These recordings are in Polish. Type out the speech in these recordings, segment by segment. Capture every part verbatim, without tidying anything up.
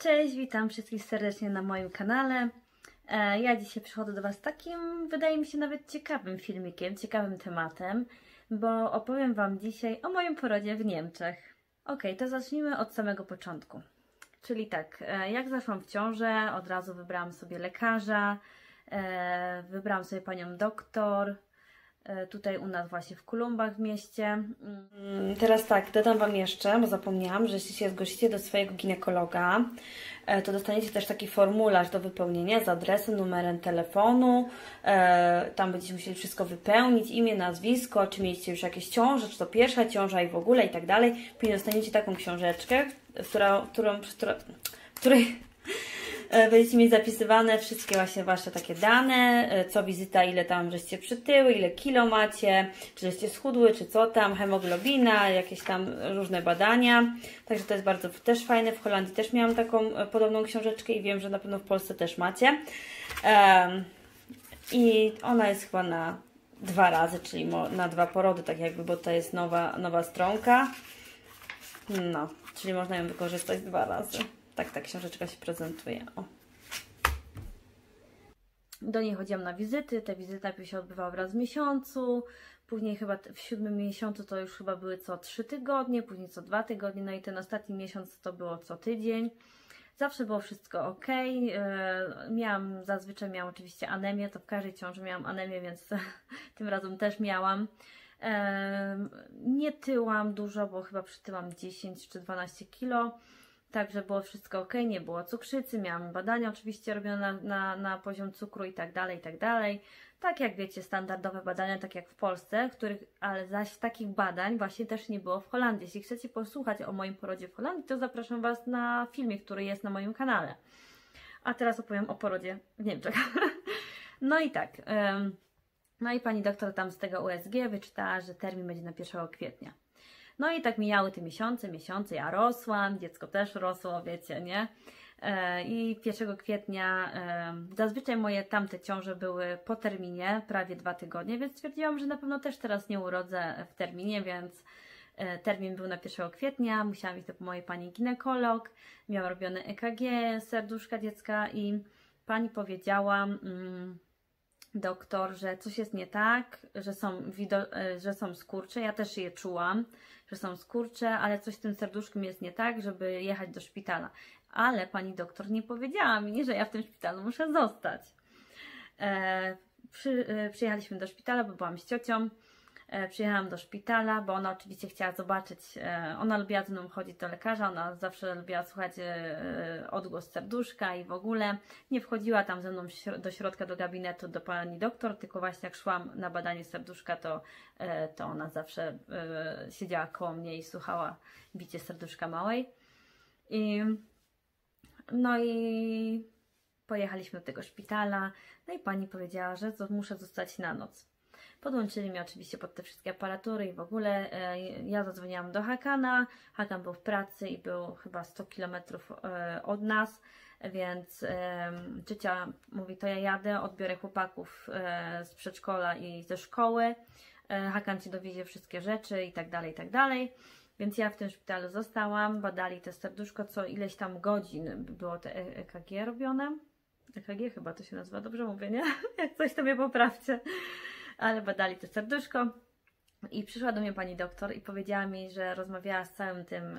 Cześć, witam wszystkich serdecznie na moim kanale. Ja dzisiaj przychodzę do Was z takim, wydaje mi się, nawet ciekawym filmikiem, ciekawym tematem, bo opowiem Wam dzisiaj o moim porodzie w Niemczech. Ok, to zacznijmy od samego początku. Czyli tak, jak zaszłam w ciążę, od razu wybrałam sobie lekarza, wybrałam sobie panią doktor, tutaj u nas właśnie w Kulumbach w mieście. Teraz tak, dodam Wam jeszcze, bo zapomniałam, że jeśli się zgłosicie do swojego ginekologa, to dostaniecie też taki formularz do wypełnienia z adresem, numerem telefonu. Tam będziecie musieli wszystko wypełnić, imię, nazwisko, czy mieliście już jakieś ciąże, czy to pierwsza ciąża i w ogóle i tak dalej. Później dostaniecie taką książeczkę, która, którą, w której będziecie mieć zapisywane wszystkie właśnie Wasze takie dane, co wizyta, ile tam żeście przytyły, ile kilo macie, czy żeście schudły, czy co tam, hemoglobina, jakieś tam różne badania. Także to jest bardzo też fajne. W Holandii też miałam taką podobną książeczkę i wiem, że na pewno w Polsce też macie. Um, I ona jest chyba na dwa razy, czyli na dwa porody, tak jakby, bo to jest nowa, nowa stronka. No, czyli można ją wykorzystać dwa razy. Tak ta książeczka się prezentuje. O. Do niej chodziłam na wizyty. Te wizyty najpierw się odbywały raz w miesiącu, później chyba w siódmym miesiącu to już chyba były co trzy tygodnie, później co dwa tygodnie, no i ten ostatni miesiąc to było co tydzień. Zawsze było wszystko ok. Miałam, zazwyczaj miałam oczywiście anemię, to w każdej ciąży miałam anemię, więc tym razem też miałam. Nie tyłam dużo, bo chyba przytyłam dziesięć czy dwanaście kilo. Także było wszystko ok, nie było cukrzycy, miałam badania oczywiście robione na, na, na poziom cukru i tak dalej, i tak dalej. Tak jak wiecie, standardowe badania, tak jak w Polsce, których, ale zaś takich badań właśnie też nie było w Holandii. Jeśli chcecie posłuchać o moim porodzie w Holandii, to zapraszam Was na filmie, który jest na moim kanale. A teraz opowiem o porodzie w Niemczech. No i tak, ym, no i pani doktor tam z tego U S G wyczytała, że termin będzie na pierwszego kwietnia. No i tak mijały te miesiące, miesiące, ja rosłam, dziecko też rosło, wiecie, nie? I pierwszego kwietnia zazwyczaj moje tamte ciąże były po terminie, prawie dwa tygodnie, więc stwierdziłam, że na pewno też teraz nie urodzę w terminie, więc termin był na pierwszego kwietnia, musiałam iść do mojej pani ginekolog, miałam robione E K G serduszka dziecka i pani powiedziała, mm, doktor, że coś jest nie tak, że są, że są skurcze, ja też je czułam, że są skurcze, ale coś z tym serduszkiem jest nie tak, żeby jechać do szpitala. Ale pani doktor nie powiedziała mi, że ja w tym szpitalu muszę zostać. E, przy, e, przyjechaliśmy do szpitala, bo byłam z ciocią. E, przyjechałam do szpitala, bo ona oczywiście chciała zobaczyć, e, ona lubiła ze mną chodzić do lekarza, ona zawsze lubiła słuchać e, odgłos serduszka i w ogóle nie wchodziła tam ze mną do środka, do gabinetu, do pani doktor, tylko właśnie jak szłam na badanie serduszka, to, e, to ona zawsze e, siedziała koło mnie i słuchała bicie serduszka małej. I, no i pojechaliśmy do tego szpitala, no i pani powiedziała, że muszę zostać na noc. Podłączyli mnie oczywiście pod te wszystkie aparatury i w ogóle e, ja zadzwoniłam do Hakana. Hakan był w pracy i był chyba sto kilometrów e, od nas, więc e, ciocia mówi, to ja jadę, odbiorę chłopaków e, z przedszkola i ze szkoły. E, Hakan Ci dowiezie wszystkie rzeczy i tak dalej, i tak dalej. Więc ja w tym szpitalu zostałam, badali te serduszko, co ileś tam godzin było te E K G robione. E K G chyba to się nazywa, dobrze mówię, nie? Jak coś to mnie poprawcie. Ale badali to serduszko i przyszła do mnie pani doktor i powiedziała mi, że rozmawiała z całym tym,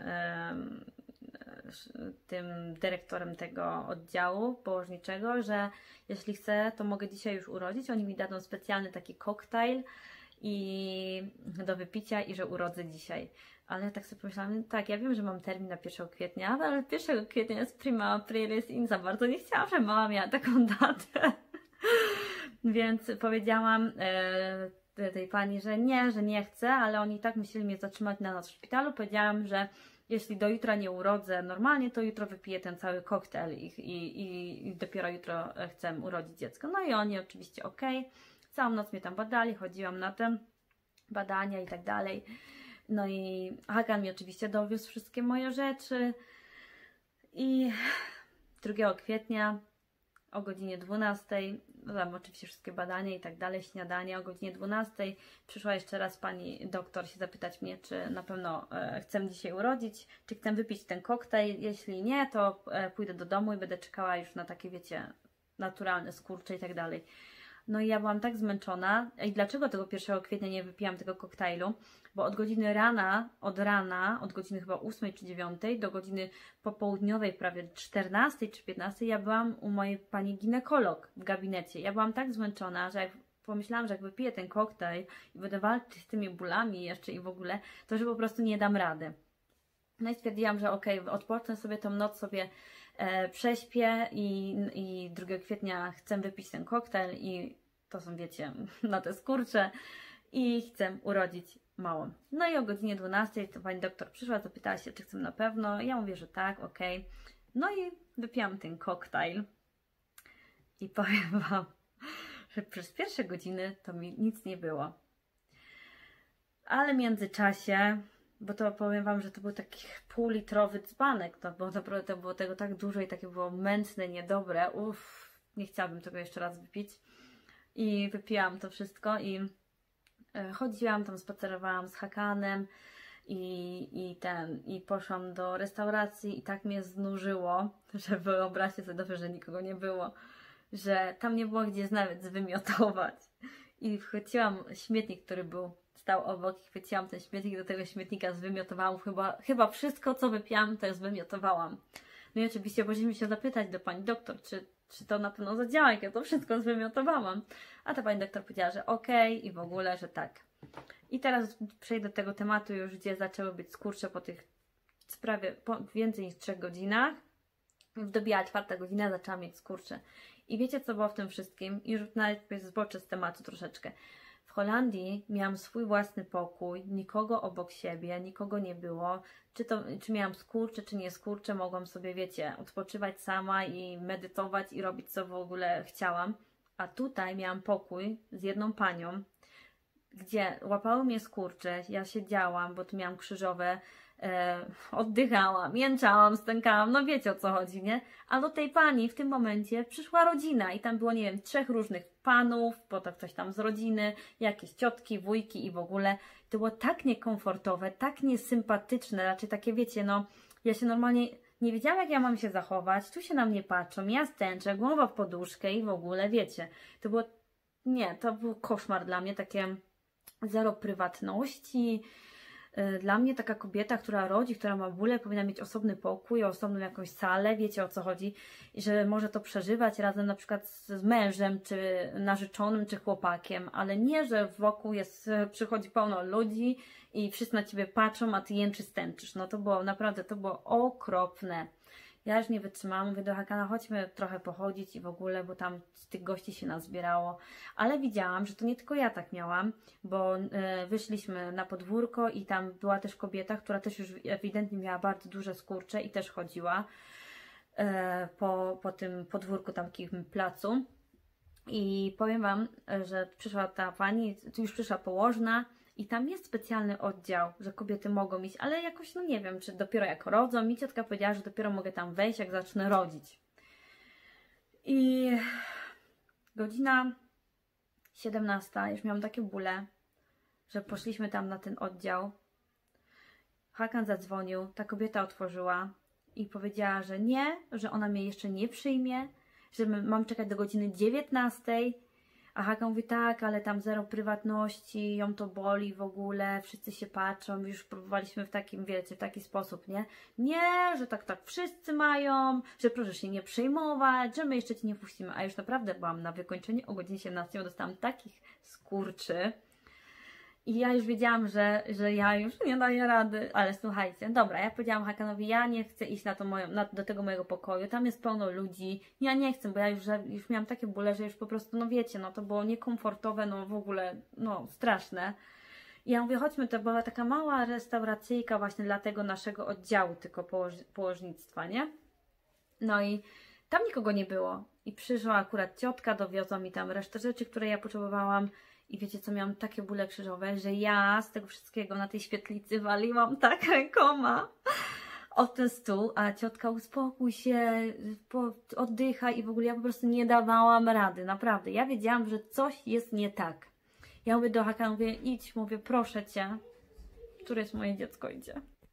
tym dyrektorem tego oddziału położniczego, że jeśli chcę, to mogę dzisiaj już urodzić. Oni mi dadzą specjalny taki koktajl i do wypicia i że urodzę dzisiaj. Ale ja tak sobie pomyślałam, tak, ja wiem, że mam termin na pierwszego kwietnia, ale pierwszego kwietnia jest prima aprilis i za bardzo nie chciałam, żeby mama miała taką datę. Więc powiedziałam e, tej pani, że nie, że nie chcę, ale oni tak musieli mnie zatrzymać na noc w szpitalu. Powiedziałam, że jeśli do jutra nie urodzę normalnie, to jutro wypiję ten cały koktajl i, i, i dopiero jutro chcę urodzić dziecko. No i oni oczywiście ok. Całą noc mnie tam badali, chodziłam na te badania i tak dalej. No i Hakan mi oczywiście dowiózł wszystkie moje rzeczy i drugiego kwietnia o godzinie dwunastej, no tam oczywiście wszystkie badania i tak dalej, śniadanie, o godzinie dwunastej przyszła jeszcze raz pani doktor się zapytać mnie, czy na pewno e, chcę dzisiaj urodzić, czy chcę wypić ten koktajl, jeśli nie, to e, pójdę do domu i będę czekała już na takie, wiecie, naturalne skurcze i tak dalej. No i ja byłam tak zmęczona. I dlaczego tego pierwszego kwietnia nie wypiłam tego koktajlu? Bo od godziny rana, od rana, od godziny chyba ósmej czy dziewiątej do godziny popołudniowej, prawie czternastej czy piętnastej, ja byłam u mojej pani ginekolog w gabinecie. Ja byłam tak zmęczona, że jak pomyślałam, że jak wypiję ten koktajl i będę walczyć z tymi bólami jeszcze i w ogóle, to że po prostu nie dam rady. No i stwierdziłam, że okej, okay, odpocznę sobie tą noc, sobie e, prześpię i, i drugiego kwietnia chcę wypić ten koktajl i to są, wiecie, na te skurcze i chcę urodzić małą. No i o godzinie dwunastej to pani doktor przyszła, zapytała się, czy chcę na pewno. Ja mówię, że tak, okej. Okay. No i wypiłam ten koktajl i powiem Wam, że przez pierwsze godziny to mi nic nie było. Ale w międzyczasie, bo to powiem Wam, że to był taki półlitrowy dzbanek, to było naprawdę to było tego tak dużo i takie było mętne, niedobre. Uff, nie chciałabym tego jeszcze raz wypić. I wypiłam to wszystko i e, chodziłam tam, spacerowałam z Hakanem i, i ten, i poszłam do restauracji i tak mnie znużyło, że wyobraźcie sobie dobrze, że nikogo nie było, że tam nie było gdzie nawet zwymiotować. I wchwyciłam śmietnik, który był stał obok i chwyciłam ten śmietnik i do tego śmietnika zwymiotowałam. Chyba, chyba wszystko, co wypiłam, to zwymiotowałam. No i oczywiście poszliśmy się zapytać do pani doktor, czy, czy to na pewno zadziała, jak ja to wszystko zwymiotowałam. A ta pani doktor powiedziała, że okej okay, i w ogóle, że tak. I teraz przejdę do tego tematu już, gdzie zaczęły być skurcze po tych prawie po więcej niż trzech godzinach. Dobijała czwarta godzina, zaczęłam mieć skurcze. I wiecie, co było w tym wszystkim? I już nawet zboczę z tematu troszeczkę. W Holandii miałam swój własny pokój, nikogo obok siebie, nikogo nie było. Czy, to, czy miałam skurcze, czy nie skurcze, mogłam sobie, wiecie, odpoczywać sama i medytować i robić, co w ogóle chciałam. A tutaj miałam pokój z jedną panią, gdzie łapały mnie skurcze, ja siedziałam, bo tu miałam krzyżowe, e, oddychałam, jęczałam, stękałam, no wiecie o co chodzi, nie? A do tej pani w tym momencie przyszła rodzina i tam było, nie wiem, trzech różnych panów, potem ktoś tam z rodziny, jakieś ciotki, wujki i w ogóle. To było tak niekomfortowe, tak niesympatyczne, raczej takie, wiecie, no, ja się normalnie nie wiedziałam, jak ja mam się zachować, tu się na mnie patrzą, ja stęczę, głowa w poduszkę i w ogóle, wiecie, to było, nie, to był koszmar dla mnie, takie zero prywatności. Dla mnie taka kobieta, która rodzi, która ma bóle, powinna mieć osobny pokój, osobną jakąś salę, wiecie o co chodzi, i że może to przeżywać razem na przykład z mężem, czy narzeczonym, czy chłopakiem, ale nie, że wokół jest, przychodzi pełno ludzi i wszyscy na ciebie patrzą, a ty jęczy stęczysz. No to było naprawdę, to było okropne. Ja już nie wytrzymałam, mówię do Hakana, chodźmy trochę pochodzić i w ogóle, bo tam z tych gości się nazbierało. Ale widziałam, że to nie tylko ja tak miałam, bo y, wyszliśmy na podwórko i tam była też kobieta, która też już ewidentnie miała bardzo duże skurcze i też chodziła y, po, po tym podwórku, tam takim placu. I powiem Wam, że przyszła ta pani, tu już przyszła położna, i tam jest specjalny oddział, że kobiety mogą iść, ale jakoś, no nie wiem, czy dopiero jak rodzą. Mi ciotka powiedziała, że dopiero mogę tam wejść, jak zacznę rodzić. I godzina siedemnasta, już miałam takie bóle, że poszliśmy tam na ten oddział. Hakan zadzwonił, ta kobieta otworzyła i powiedziała, że nie, że ona mnie jeszcze nie przyjmie, że mam czekać do godziny dziewiętnastej. A Hakan mówi, tak, ale tam zero prywatności, ją to boli w ogóle, wszyscy się patrzą, już próbowaliśmy w takim, wiecie, w taki sposób, nie? Nie, że tak, tak wszyscy mają, że proszę się nie przejmować, że my jeszcze Ci nie puścimy. A już naprawdę byłam na wykończeniu o godzinie siedemnastej, dostałam takich skurczy. I ja już wiedziałam, że, że ja już nie daję rady, ale słuchajcie, dobra, ja powiedziałam Hakanowi, ja nie chcę iść na to moją, na, do tego mojego pokoju, tam jest pełno ludzi, ja nie chcę, bo ja już, już miałam takie bóle, że już po prostu, no wiecie, no to było niekomfortowe, no w ogóle, no straszne. I ja mówię, chodźmy, to była taka mała restauracyjka właśnie dla tego naszego oddziału, tylko położ, położnictwa, nie? No i tam nikogo nie było. I przyszła akurat ciotka, dowiozła mi tam resztę rzeczy, które ja potrzebowałam. I wiecie co, miałam takie bóle krzyżowe, że ja z tego wszystkiego na tej świetlicy waliłam tak rękoma. o ten stół, a ciotka uspokój się, po, oddychaj i w ogóle ja po prostu nie dawałam rady, naprawdę. Ja wiedziałam, że coś jest nie tak. Ja mówię do Hakana, mówię idź, mówię proszę Cię, które jest moje dziecko, idzie.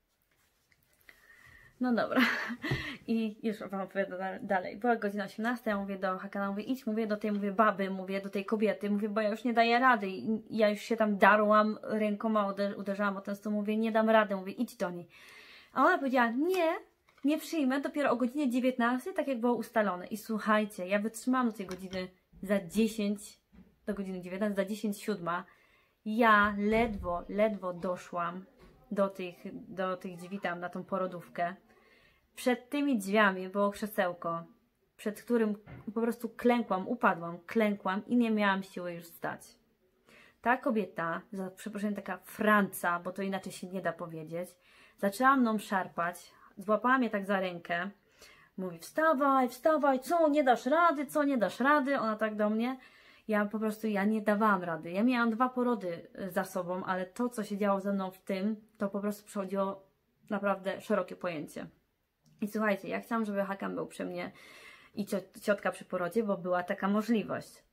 No dobra. I już Wam opowiadam dalej. Była godzina osiemnasta, ja mówię do Hakana, mówię idź, mówię do tej, mówię baby, mówię do tej kobiety, mówię, bo ja już nie daję rady. I ja już się tam darłam rękoma, uderzałam o ten stół, mówię nie dam rady, mówię idź do niej. A ona powiedziała, nie, nie przyjmę, dopiero o godzinie dziewiętnastej, tak jak było ustalone. I słuchajcie, ja wytrzymałam do tej godziny za dziesięć, do godziny dziewiętnastej, za dziesięć siódma. Ja ledwo, ledwo doszłam do tych, do tych drzwi tam, na tą porodówkę. Przed tymi drzwiami było krzesełko, przed którym po prostu klękłam, upadłam, klękłam i nie miałam siły już wstać. Ta kobieta, za przeproszeniem taka Franca, bo to inaczej się nie da powiedzieć, zaczęła mną szarpać, złapała mnie tak za rękę, mówi wstawaj, wstawaj, co, nie dasz rady, co, nie dasz rady, ona tak do mnie. Ja po prostu, ja nie dawałam rady. Ja miałam dwa porody za sobą, ale to, co się działo ze mną w tym, to po prostu przechodziło naprawdę szerokie pojęcie. I słuchajcie, ja chciałam, żeby Hakan był przy mnie i ciotka przy porodzie, bo była taka możliwość.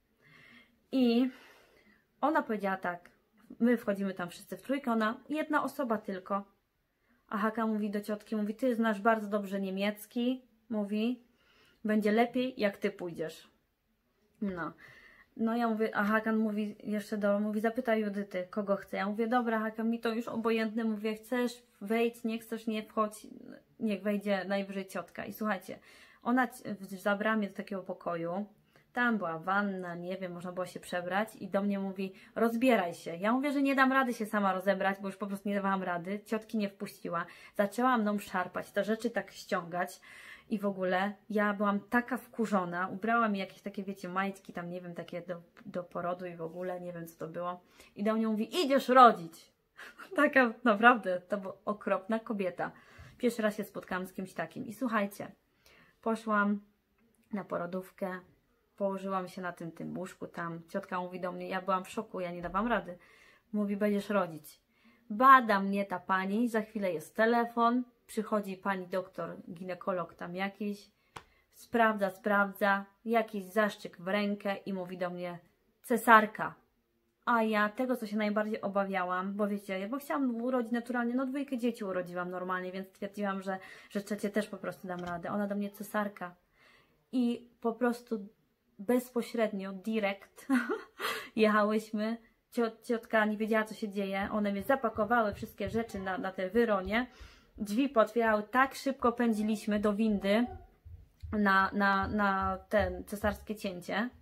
I ona powiedziała tak, my wchodzimy tam wszyscy w trójkę, ona, jedna osoba tylko. A Hakan mówi do ciotki, mówi, ty znasz bardzo dobrze niemiecki, mówi, będzie lepiej, jak ty pójdziesz. No. No ja mówię, a Hakan mówi jeszcze do, mówi, zapytaj Judyty, kogo chce. Ja mówię, dobra Hakan, mi to już obojętne, mówię, chcesz, wejdź, nie chcesz, nie wchodź, niech wejdzie najwyżej ciotka. I słuchajcie, ona zabrała mnie do takiego pokoju, tam była wanna, nie wiem, można było się przebrać i do mnie mówi, rozbieraj się. Ja mówię, że nie dam rady się sama rozebrać, bo już po prostu nie dawałam rady, ciotki nie wpuściła. Zaczęła mną szarpać, te rzeczy tak ściągać. I w ogóle ja byłam taka wkurzona, ubrała mi jakieś takie, wiecie, majtki tam, nie wiem, takie do, do porodu i w ogóle, nie wiem co to było. I do mnie mówi, idziesz rodzić. Taka naprawdę, to była okropna kobieta. Pierwszy raz się spotkałam z kimś takim. I słuchajcie, poszłam na porodówkę, położyłam się na tym, tym łóżku tam. Ciotka mówi do mnie, ja byłam w szoku, ja nie dawałam rady. Mówi, będziesz rodzić. Bada mnie ta pani, za chwilę jest telefon. Przychodzi pani doktor, ginekolog tam jakiś, sprawdza, sprawdza, jakiś zaszczyk w rękę i mówi do mnie cesarka. A ja tego, co się najbardziej obawiałam, bo wiecie, bo chciałam urodzić naturalnie, no dwójkę dzieci urodziłam normalnie, więc stwierdziłam, że, że trzecie też po prostu dam radę. Ona do mnie cesarka. I po prostu bezpośrednio, direct jechałyśmy. Ciot, ciotka nie wiedziała, co się dzieje. One mnie zapakowały wszystkie rzeczy na, na te wyronie. Drzwi pootwierały, tak szybko pędziliśmy do windy na, na, na ten cesarskie cięcie,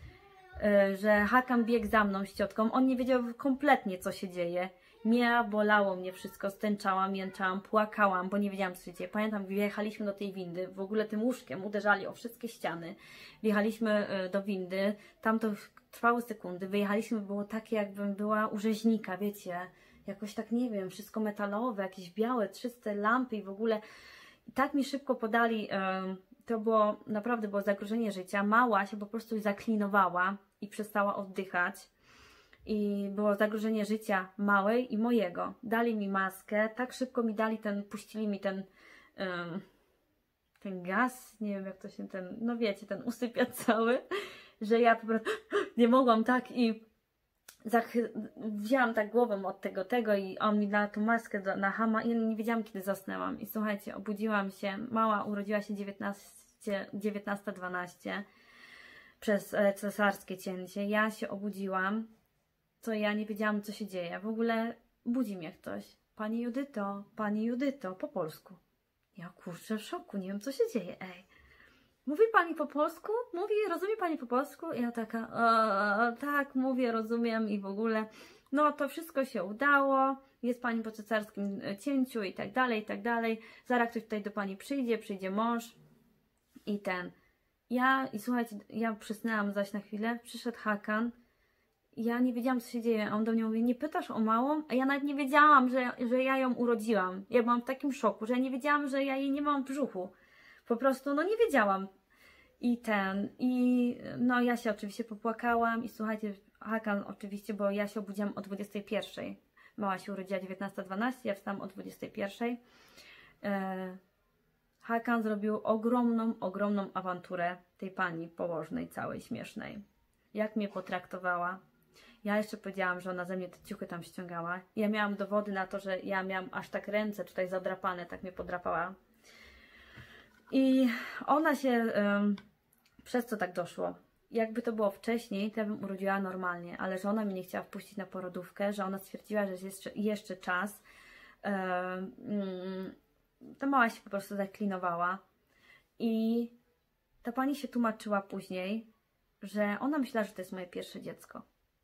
że Hakan biegł za mną z ciotką. On nie wiedział kompletnie, co się dzieje. Mnie bolało mnie wszystko, stęczałam, jęczałam, płakałam, bo nie wiedziałam, co się dzieje. Pamiętam, wjechaliśmy do tej windy, w ogóle tym łóżkiem uderzali o wszystkie ściany. Wjechaliśmy do windy, tam to trwały sekundy. Wyjechaliśmy, było takie, jakbym była u rzeźnika, wiecie. Jakoś tak, nie wiem, wszystko metalowe, jakieś białe, czyste lampy i w ogóle. I tak mi szybko podali, to było, naprawdę było zagrożenie życia. Mała się po prostu zaklinowała i przestała oddychać. I było zagrożenie życia małej i mojego. Dali mi maskę, tak szybko mi dali ten, puścili mi ten, ten gaz, nie wiem jak to się ten, no wiecie, ten usypia cały, że ja po prostu nie mogłam tak i wzięłam tak głową od tego, tego i on mi dał tą maskę do, na hama i nie wiedziałam, kiedy zasnęłam. I słuchajcie, obudziłam się, mała urodziła się dziewiętnasta dwanaście przez cesarskie cięcie. Ja się obudziłam, to ja nie wiedziałam, co się dzieje. W ogóle budzi mnie ktoś. Pani Judyto, Pani Judyto, po polsku. Ja kurczę w szoku, nie wiem, co się dzieje, ej. Mówi Pani po polsku? Mówi, rozumie Pani po polsku? I ja taka, e, tak, mówię, rozumiem i w ogóle, no to wszystko się udało, jest Pani po cesarskim cięciu i tak dalej, i tak dalej. Zaraz ktoś tutaj do Pani przyjdzie, przyjdzie mąż i ten. Ja, i słuchajcie, ja przysnęłam zaś na chwilę, przyszedł Hakan, ja nie wiedziałam, co się dzieje, a on do mnie mówi, nie pytasz o małą? A ja nawet nie wiedziałam, że, że ja ją urodziłam. Ja byłam w takim szoku, że ja nie wiedziałam, że ja jej nie mam w brzuchu. Po prostu, no nie wiedziałam. I ten, i no ja się oczywiście popłakałam i słuchajcie, Hakan oczywiście, bo ja się obudziłam o dwudziestej pierwszej. Mała się urodziła dziewiętnasta dwanaście, ja wstałam o dwudziestej pierwszej. e, Hakan zrobił ogromną, ogromną awanturę tej pani położnej, całej śmiesznej. Jak mnie potraktowała. Ja jeszcze powiedziałam, że ona ze mnie te ciuchy tam ściągała. Ja miałam dowody na to, że ja miałam aż tak ręce tutaj zadrapane, tak mnie podrapała. I ona się, um, przez co tak doszło? Jakby to było wcześniej, to ja bym urodziła normalnie, ale że ona mnie nie chciała wpuścić na porodówkę, że ona stwierdziła, że jest jeszcze, jeszcze czas. Um, ta mała się po prostu zaklinowała. I ta pani się tłumaczyła później, że ona myślała, że to jest moje pierwsze dziecko.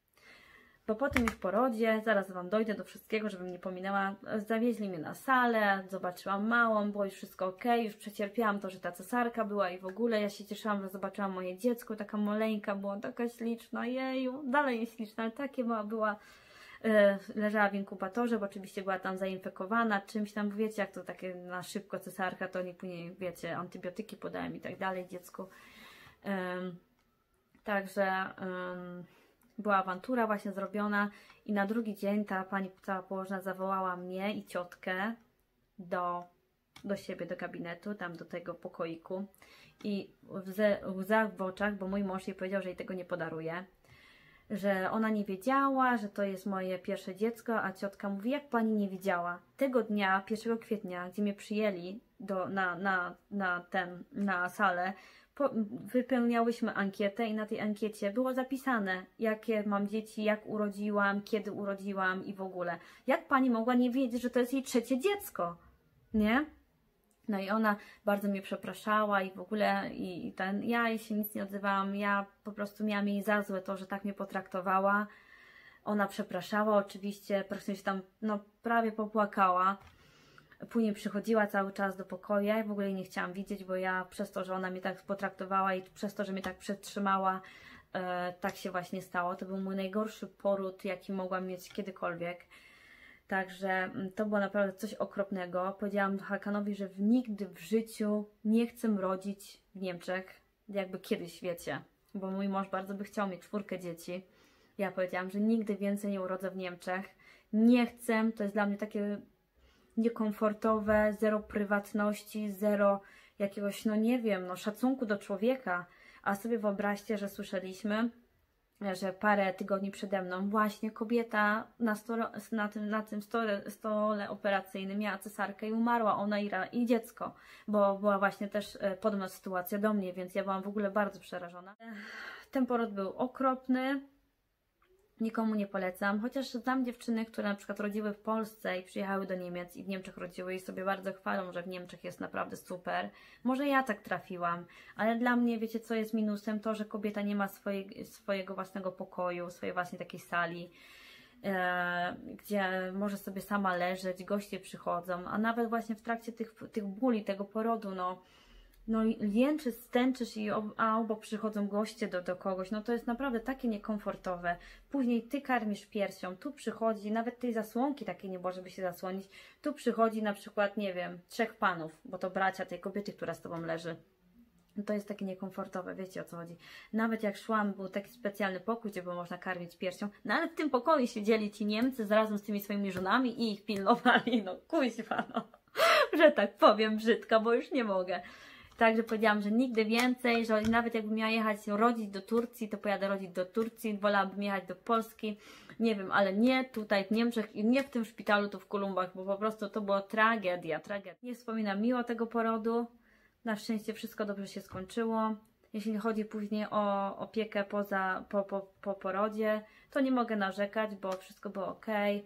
Bo po tym już porodzie, zaraz Wam dojdę do wszystkiego, żebym nie pominęła, zawieźli mnie na salę, zobaczyłam małą, było już wszystko ok, już przecierpiałam to, że ta cesarka była i w ogóle ja się cieszyłam, że zobaczyłam moje dziecko, taka maleńka, była taka śliczna, jeju, dalej jest śliczna, ale takie była, była yy, leżała w inkubatorze, bo oczywiście była tam zainfekowana czymś tam, wiecie, jak to takie na szybko cesarka, to nie później, wiecie, antybiotyki podałem i tak dalej dziecku. Yy, także... Yy, była awantura właśnie zrobiona i na drugi dzień ta pani cała położna zawołała mnie i ciotkę do, do siebie, do gabinetu, tam do tego pokoiku i łzy, łza w oczach, bo mój mąż jej powiedział, że jej tego nie podaruje, że ona nie wiedziała, że to jest moje pierwsze dziecko, a ciotka mówi, jak pani nie wiedziała? Tego dnia, pierwszego kwietnia, gdzie mnie przyjęli do, na, na, na, ten, na salę, Po, wypełniałyśmy ankietę i na tej ankiecie było zapisane, jakie mam dzieci, jak urodziłam, kiedy urodziłam i w ogóle. Jak pani mogła nie wiedzieć, że to jest jej trzecie dziecko? Nie? No i ona bardzo mnie przepraszała i w ogóle i, i ten, ja jej się nic nie odzywałam, ja po prostu miałam jej za złe to, że tak mnie potraktowała. Ona przepraszała oczywiście, praktycznie się tam no, prawie popłakała. Później przychodziła cały czas do pokoju, ja w ogóle jej nie chciałam widzieć, bo ja przez to, że ona mnie tak potraktowała i przez to, że mnie tak przetrzymała, e, tak się właśnie stało. To był mój najgorszy poród, jaki mogłam mieć kiedykolwiek. Także to było naprawdę coś okropnego. Powiedziałam Hakanowi, że nigdy w życiu nie chcę rodzić w Niemczech, jakby kiedyś, wiecie, bo mój mąż bardzo by chciał mieć czwórkę dzieci. Ja powiedziałam, że nigdy więcej nie urodzę w Niemczech. Nie chcę, to jest dla mnie takie niekomfortowe, zero prywatności, zero jakiegoś, no nie wiem, no szacunku do człowieka. A sobie wyobraźcie, że słyszeliśmy, że parę tygodni przede mną właśnie kobieta na, stole, na tym, na tym stole, stole operacyjnym miała cesarkę i umarła ona i, i dziecko, bo była właśnie też podobna sytuacja do mnie, więc ja byłam w ogóle bardzo przerażona. Ten poród był okropny. Nikomu nie polecam, chociaż znam dziewczyny, które na przykład rodziły w Polsce i przyjechały do Niemiec i w Niemczech rodziły i sobie bardzo chwalą, że w Niemczech jest naprawdę super. Może ja tak trafiłam, ale dla mnie, wiecie co jest minusem? To, że kobieta nie ma swojej, swojego własnego pokoju, swojej własnej takiej sali, e, gdzie może sobie sama leżeć, goście przychodzą, a nawet właśnie w trakcie tych, tych bóli, tego porodu, no no jęczysz, stęczysz, i ob, a obok przychodzą goście do, do kogoś, no to jest naprawdę takie niekomfortowe. Później ty karmisz piersią, tu przychodzi, nawet tej zasłonki takiej nie było, żeby się zasłonić, tu przychodzi na przykład, nie wiem, trzech panów, bo to bracia tej kobiety, która z tobą leży. No to jest takie niekomfortowe, wiecie o co chodzi. Nawet jak szłam, był taki specjalny pokój, gdzie było można karmić piersią, no ale w tym pokoju siedzieli ci Niemcy z razem z tymi swoimi żonami i ich pilnowali, no kuźwa, no, że tak powiem brzydko, bo już nie mogę. Także powiedziałam, że nigdy więcej, że nawet jakbym miała jechać rodzić do Turcji, to pojadę rodzić do Turcji, wolałabym jechać do Polski, nie wiem, ale nie tutaj w Niemczech i nie w tym szpitalu, tu w Kolumbach, bo po prostu to była tragedia, tragedia. Nie wspominam miło tego porodu, na szczęście wszystko dobrze się skończyło. Jeśli chodzi później o opiekę poza, po, po, po porodzie, to nie mogę narzekać, bo wszystko było ok.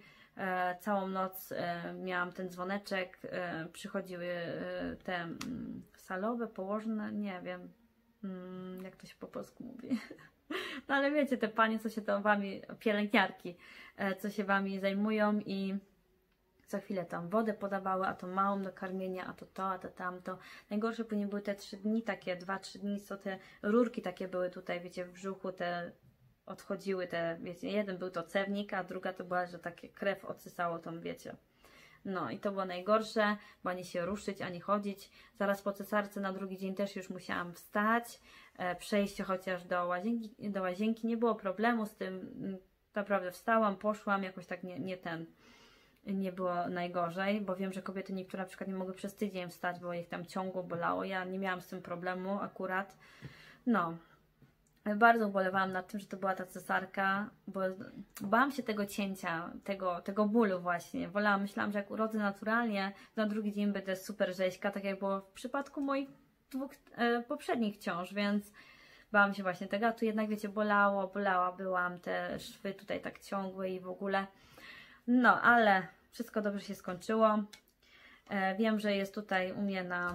E, całą noc e, miałam ten dzwoneczek, e, przychodziły e, te m, salowe, położne, nie wiem mm, jak to się po polsku mówi. No ale wiecie, te panie, co się tam wami, pielęgniarki, e, co się wami zajmują i co chwilę tam wodę podawały, a to małą do karmienia, a to to, a to tamto. Najgorsze później były te trzy dni takie, dwa, trzy dni, co te rurki takie były tutaj, wiecie, w brzuchu, te odchodziły te, wiecie, jeden był to cewnik, a druga to była, że takie krew odsysało tą, wiecie. No i to było najgorsze, bo ani się ruszyć, ani chodzić. Zaraz po cesarce na drugi dzień też już musiałam wstać, e, przejść chociaż do łazienki, do łazienki, nie było problemu z tym, naprawdę wstałam, poszłam, jakoś tak nie, nie ten, nie było najgorzej, bo wiem, że kobiety niektóre na przykład nie mogły przez tydzień wstać, bo ich tam ciągło, bolało. Ja nie miałam z tym problemu akurat. No, bardzo ubolewałam nad tym, że to była ta cesarka, bo bałam się tego cięcia, tego, tego bólu właśnie. Wolałam, myślałam, że jak urodzę naturalnie, na drugi dzień będę super rzeźka, tak jak było w przypadku moich dwóch e, poprzednich ciąż, więc bałam się właśnie tego, a tu jednak, wiecie, bolało, bolała byłam, te szwy tutaj tak ciągłe i w ogóle. No, ale wszystko dobrze się skończyło. E, wiem, że jest tutaj u mnie na,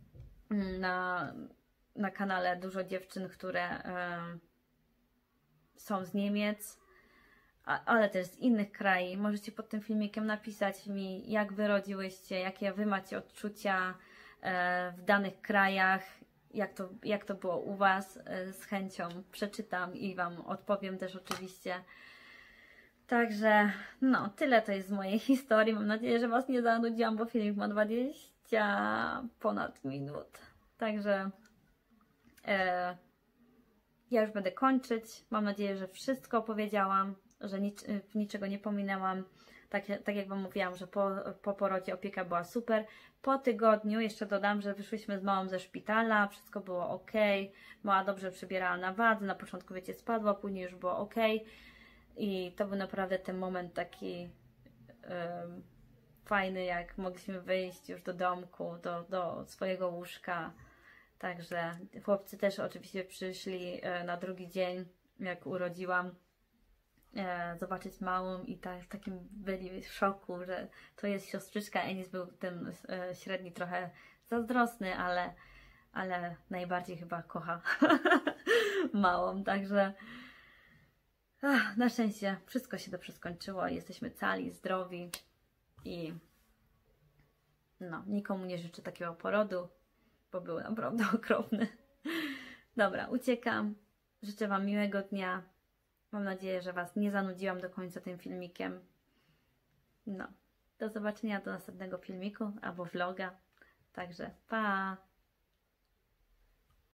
na, na kanale dużo dziewczyn, które e, są z Niemiec, a, ale też z innych krajów. Możecie pod tym filmikiem napisać mi, jak Wy rodziłyście, jakie Wy macie odczucia e, w danych krajach, jak to, jak to było u Was. E, z chęcią przeczytam i Wam odpowiem też oczywiście. Także, no, tyle to jest z mojej historii. Mam nadzieję, że Was nie zanudziłam, bo filmik ma dwadzieścia ponad minut. Także e, ja już będę kończyć. Mam nadzieję, że wszystko opowiedziałam, że nic, niczego nie pominęłam. Tak, tak jak Wam mówiłam, że po, po porodzie opieka była super. Po tygodniu jeszcze dodam, że wyszłyśmy z małą ze szpitala, wszystko było ok. Mała dobrze przybierała na wadze. Na początku, wiecie, spadła, później już było ok. I to był naprawdę ten moment taki um, fajny, jak mogliśmy wyjść już do domku, do, do swojego łóżka. Także chłopcy też oczywiście przyszli e, na drugi dzień, jak urodziłam, e, zobaczyć małą i tak, w takim byli w szoku, że to jest siostrzyczka. Enis był ten e, średni trochę zazdrosny, ale, ale najbardziej chyba kocha małą, także ach, na szczęście wszystko się dobrze skończyło, jesteśmy cali, zdrowi i no, nikomu nie życzę takiego porodu, bo był naprawdę okropny. Dobra, uciekam. Życzę Wam miłego dnia. Mam nadzieję, że Was nie zanudziłam do końca tym filmikiem. No, do zobaczenia do następnego filmiku albo vloga. Także pa!